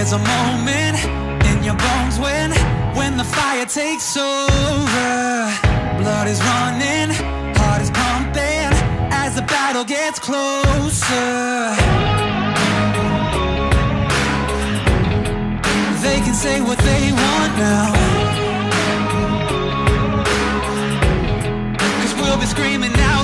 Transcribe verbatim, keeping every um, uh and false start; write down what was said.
There's a moment in your bones when, when the fire takes over. Blood is running, heart is pumping, as the battle gets closer. They can say what they want now, 'cause we'll be screaming out